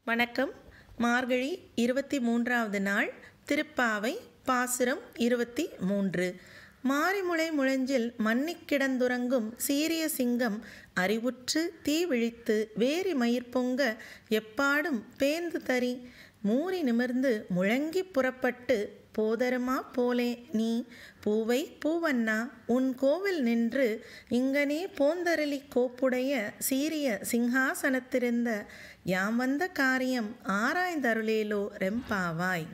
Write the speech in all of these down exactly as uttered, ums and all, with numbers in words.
வணக்கம். மார்கழி இருபத்தி மூன்றாவது நாள். திருப்பாவை பாசுரம் இருபத்தி மூன்று. மாரிமுளை முழஞ்சில் மன்னிக் கிடந்துறங்கும் சீரிய சிங்கம் அறிவுற்று தீ விழித்து வேரி மயிர் பொங்க எப்பாடும் பேந்து தரி மூரி நிமிர்ந்து முழங்கி புறப்பட்டு போதருமா போலே நீ பூவை பூவண்ணா உன் கோவில் நின்று இங்கனே போந்தரளி கோப்புடைய சீரிய சிங்காசனத்திருந்த யாம் வந்த காரியம் ஆராய்ந்தருளேலோ ரெம்பாவாய்.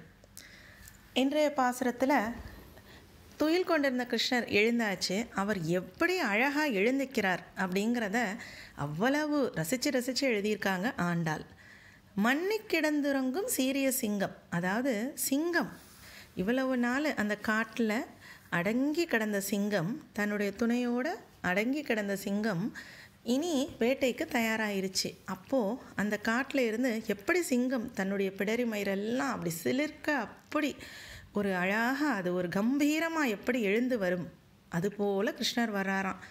இன்றைய பாசுரத்தில் துயில் கொண்டிருந்த கிருஷ்ணர் எழுந்தாச்சு. அவர் எப்படி அழகாக எழுந்திக்கிறார் அப்படிங்கிறத அவ்வளவு ரசித்து ரசித்து எழுதியிருக்காங்க ஆண்டாள். மன்னிக் கிடந்துறங்கும் சீரிய சிங்கம், அதாவது சிங்கம் இவ்வளவு நாள் அந்த காட்டில் அடங்கி கிடந்த சிங்கம், தன்னுடைய துணையோடு அடங்கி கிடந்த சிங்கம் இனி வேட்டைக்கு தயாராகிருச்சு. அப்போது அந்த காட்டில் இருந்து எப்படி சிங்கம் தன்னுடைய பிடரி மயிரெல்லாம் அப்படி சிலிர்க்க, அப்படி ஒரு அழகாக அது ஒரு கம்பீரமாக எப்படி எழுந்து வரும், அதுபோல் கிருஷ்ணர் வர்றாராம்.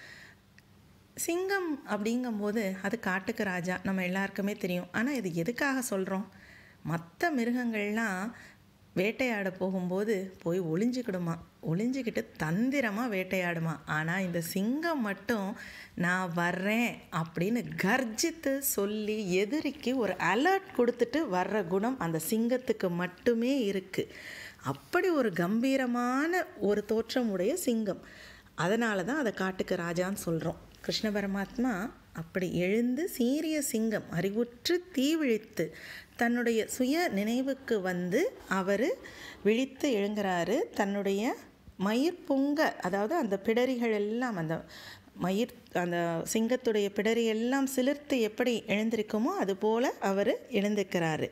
சிங்கம் அப்படிங்கும்போது அது காட்டுக்கு ராஜா, நம்ம எல்லாருக்குமே தெரியும். ஆனால் இது எதுக்காக சொல்கிறோம்? மற்ற மிருகங்கள்லாம் வேட்டையாட போகும்போது போய் ஒளிஞ்சிக்கிடுமா, ஒளிஞ்சிக்கிட்டு தந்திரமாக வேட்டையாடுமா. ஆனால் இந்த சிங்கம் மட்டும் நான் வர்றேன் அப்படின்னு கர்ஜித்து சொல்லி எதிரிக்கு ஒரு அலர்ட் கொடுத்துட்டு வர்ற குணம் அந்த சிங்கத்துக்கு மட்டுமே இருக்குது. அப்படி ஒரு கம்பீரமான ஒரு தோற்றமுடைய சிங்கம். அதனால தான் அதை காட்டுக்கு ராஜான்னு சொல்கிறோம். கிருஷ்ண பரமாத்மா அப்படி எழுந்து சீரிய சிங்கம் அறிவுற்று தீ விழித்து தன்னுடைய சுய நினைவுக்கு வந்து அவர் விழித்து எழுங்குறாரு. தன்னுடைய மயிர் பொங்க, அதாவது அந்த பிடரிகள் எல்லாம், அந்த மயிர் அந்த சிங்கத்துடைய பிடரி எல்லாம் சிலிர்த்து எப்படி எழுந்திருக்குமோ அதுபோல் அவர் எழுந்திருக்கிறாரு.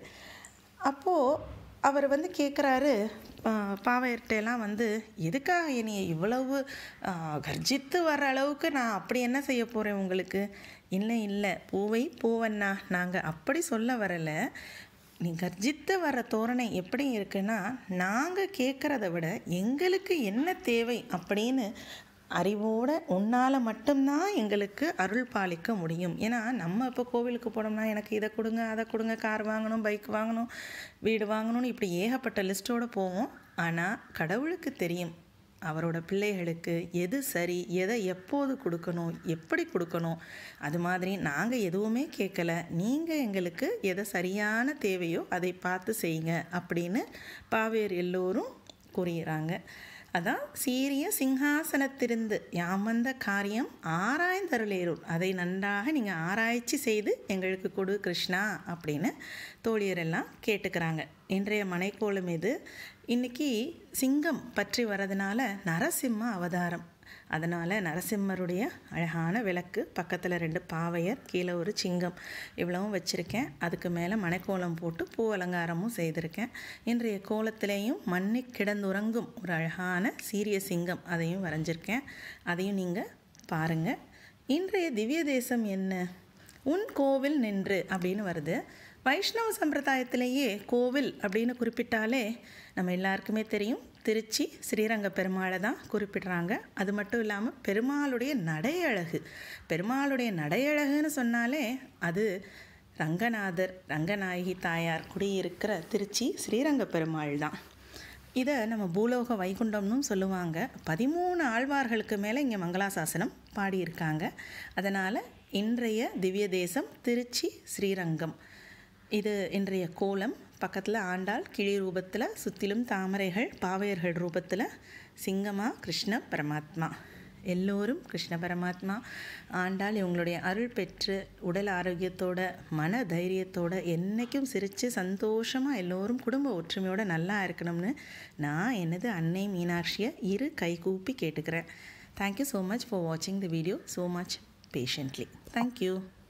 அப்போது அவர் வந்து கேட்குறாரு பாவையர்கிட்டெல்லாம் வந்து, எதுக்காக என்னைய இவ்வளவு கர்ஜித்து வர்ற அளவுக்கு நான் அப்படி என்ன செய்ய போகிறேன் உங்களுக்கு? இல்லை இல்லை பூவை பூவண்ணா, நாங்கள் அப்படி சொல்ல வரலை. நீ கர்ஜித்து வர்ற தோரணை எப்படி இருக்குன்னா, நாங்கள் கேட்குறத விட எங்களுக்கு என்ன தேவை அப்படின்னு அறிவோடு உன்னால் மட்டும்தான் எங்களுக்கு அருள் பாலிக்க முடியும். ஏன்னா நம்ம இப்போ கோவிலுக்கு போனோம்னா எனக்கு இதை கொடுங்க அதை கொடுங்க, கார் வாங்கணும், பைக் வாங்கணும், வீடு வாங்கணும்னு இப்படி ஏகப்பட்ட லிஸ்ட்டோடு போவோம். ஆனால் கடவுளுக்கு தெரியும் அவரோட பிள்ளைகளுக்கு எது சரி, எதை எப்போது கொடுக்கணும், எப்படி கொடுக்கணும். அது மாதிரி நாங்கள் எதுவுமே கேட்கல, நீங்கள் எங்களுக்கு எதை சரியான தேவையோ அதை பார்த்து செய்யுங்க அப்படின்னு பாவேர் எல்லோரும் கூறுகிறாங்க. அதான் சீரிய சிங்காசனத்திருந்து யாம் வந்த காரியம் ஆராய்ந்தருளேருள், அதை நன்றாக நீங்கள் ஆராய்ச்சி செய்து எங்களுக்கு கொடு கிருஷ்ணா அப்படின்னு தோழியரெல்லாம் கேட்டுக்கிறாங்க. இன்றைய மனைக்கோலம் இது. இன்றைக்கி சிங்கம் பற்றி வர்றதுனால நரசிம்ம அவதாரம். அதனால் நரசிம்மருடைய அழகான விளக்கு, பக்கத்தில் ரெண்டு பாவையர், கீழே ஒரு சிங்கம், இவ்வளவும் வச்சுருக்கேன். அதுக்கு மேலே மனைக்கோலம் போட்டு பூ அலங்காரமும் செய்திருக்கேன். இன்றைய கோலத்திலையும் மன்னிக் கிடந்துறங்கும் ஒரு அழகான சீரிய சிங்கம் அதையும் வரைஞ்சிருக்கேன். அதையும் நீங்கள் பாருங்கள். இன்றைய திவ்ய தேசம் என்ன? உன் கோவில் நின்று அப்படின்னு வருது. வைஷ்ணவ சம்பிரதாயத்திலேயே கோவில் அப்படின்னு குறிப்பிட்டாலே நம்ம எல்லாருக்குமே தெரியும், திருச்சி ஸ்ரீரங்க பெருமாளை தான் குறிப்பிடுறாங்க. அது மட்டும் இல்லாமல் பெருமாளுடைய நடையழகு, பெருமாளுடைய நடையழகுன்னு சொன்னாலே அது ரங்கநாதர் ரங்கநாயகி தாயார் குடியிருக்கிற திருச்சி ஸ்ரீரங்க பெருமாள் தான். இதை நம்ம பூலோக வைகுண்டம்னு சொல்லுவாங்க. பதிமூணு ஆழ்வார்களுக்கு மேலே இங்கே மங்களாசாசனம் பாடியிருக்காங்க. அதனால் இன்றைய திவ்ய தேசம் திருச்சி ஸ்ரீரங்கம். இது இன்றைய கோலம். பக்கத்தில் ஆண்டாள் கிளி ரூபத்தில், சுற்றிலும் தாமரைகள் பாவையர்கள் ரூபத்தில், சிங்கமா கிருஷ்ண பரமாத்மா. எல்லோரும் கிருஷ்ண பரமாத்மா ஆண்டாள் இவங்களுடைய அருள் பெற்று உடல் ஆரோக்கியத்தோட மன தைரியத்தோட என்றைக்கும் சிரித்து சந்தோஷமாக எல்லோரும் குடும்ப ஒற்றுமையோடு நல்லா இருக்கணும்னு நான் எனது அன்னை மீனாட்சியை இரு கைகூப்பி கேட்டுக்கிறேன். தேங்க்யூ ஸோ மச் ஃபார் வாட்சிங் the video so much patiently. Thank you.